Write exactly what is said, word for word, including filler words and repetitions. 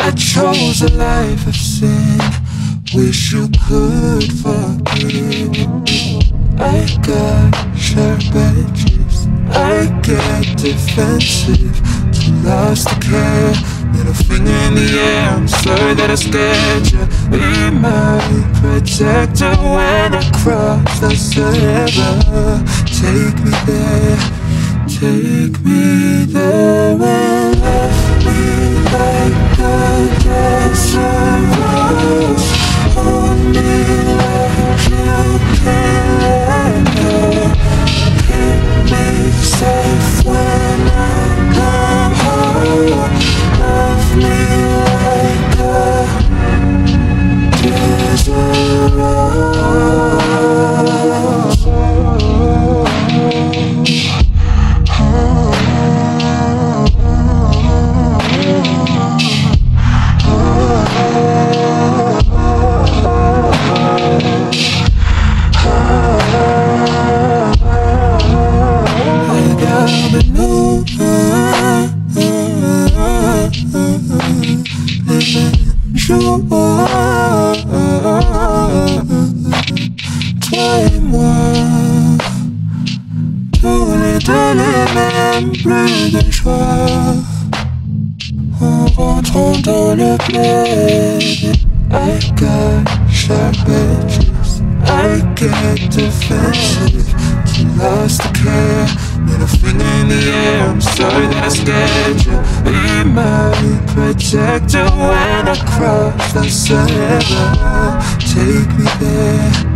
I chose a life of sin. Wish you could forgive. I got sharp edges, I get defensive, too lost to care. Middle finger in the air, I'm sorry that I scared you. Be my protector when I cross the river. Take me there, take me there, and left me like a desert rose. Hold me like you can let go. Keep me safe when I come home. Love me like a desert rose. Plus de choix en rentrant dans le bled. I got sharp edges, I get defensive, too lost to care. Middle finger in the air, I'm sorry that I scared you. Be my protector when I cross the river. Take me there.